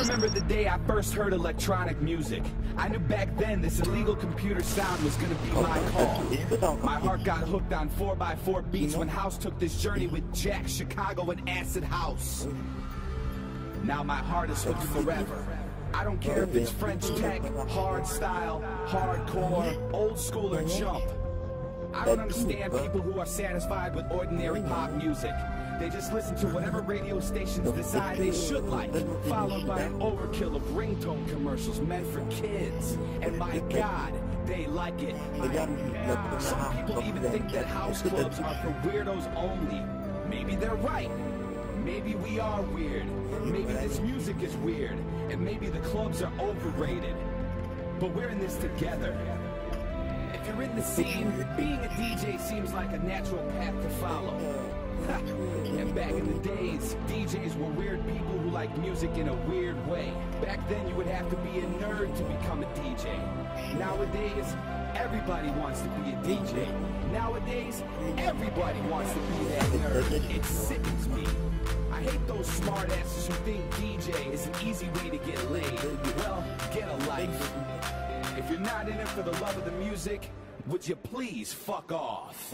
remember the day I first heard electronic music. I knew back then this illegal computer sound was gonna be my call. My heart got hooked on 4x4 beats when House took this journey with Jack, Chicago, and Acid House. Now my heart is hooked forever. I don't care if it's French tech, hard style, hardcore, old school, or jump. I don't understand people who are satisfied with ordinary pop music. They just listen to whatever radio stations decide they should like, followed by an overkill of ringtone commercials meant for kids. And my God, they like it. Some people even think that house clubs are for weirdos only. Maybe they're right. Maybe we are weird. Maybe this music is weird. And maybe the clubs are overrated. But we're in this together. If you're in the scene, being a DJ seems like a natural path to follow. And back in the days, DJs were weird people who liked music in a weird way. Back then you would have to be a nerd to become a DJ. Nowadays, everybody wants to be a DJ. Nowadays, everybody wants to be that nerd. It sickens me. I hate those smartasses who think DJ is an easy way to get laid. Well, get a life. If you're not in it for the love of the music, would you please fuck off?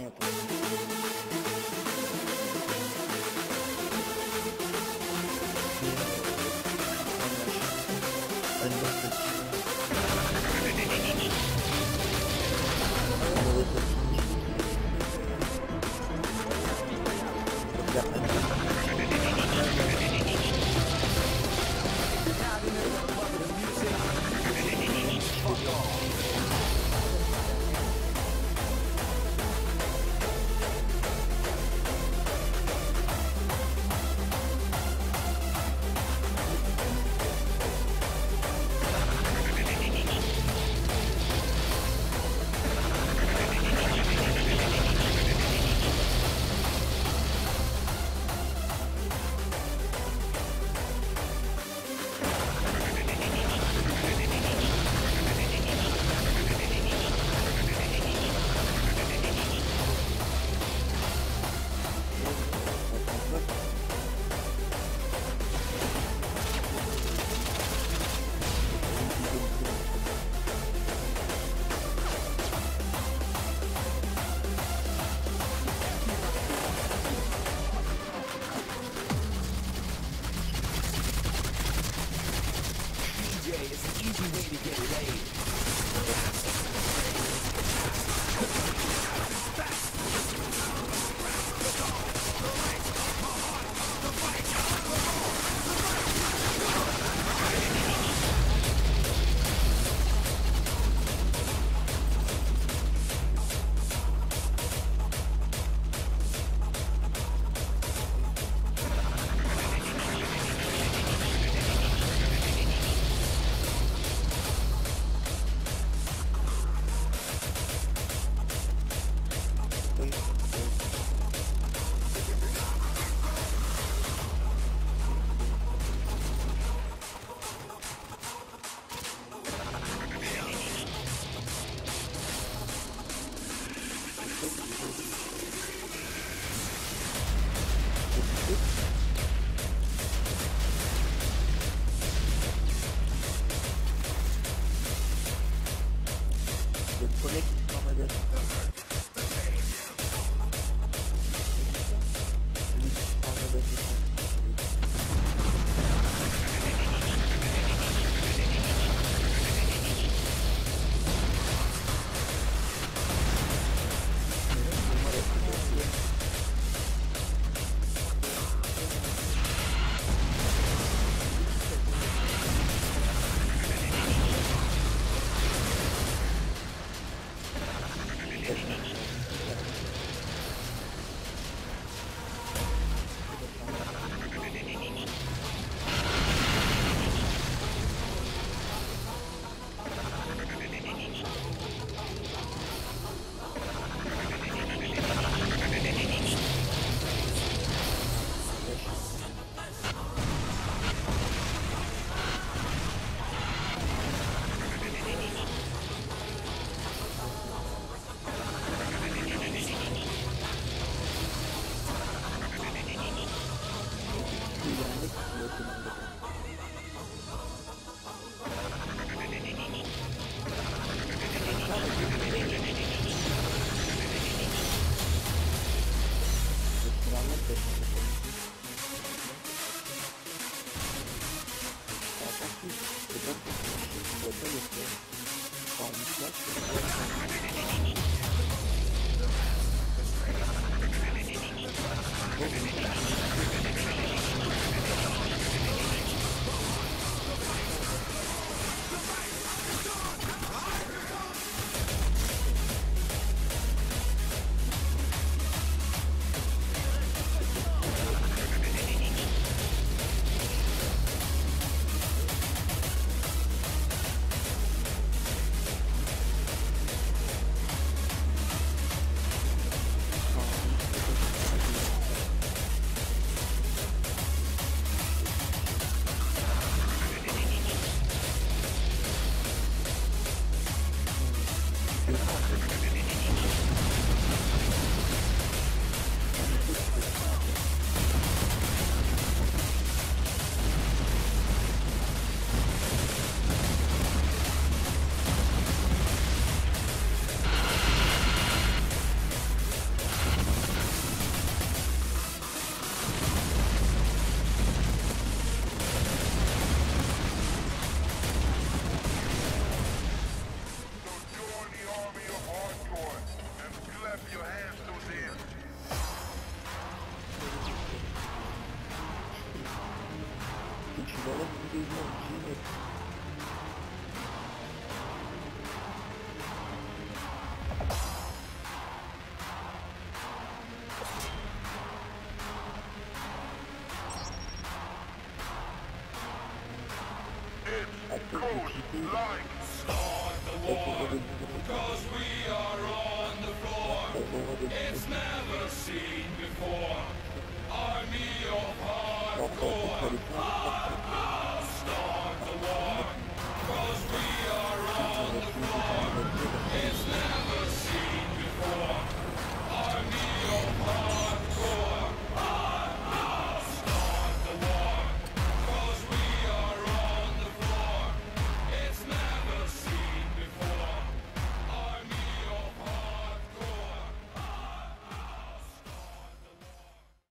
more, 'cause we are on the floor. It's never seen before. Army of hardcore.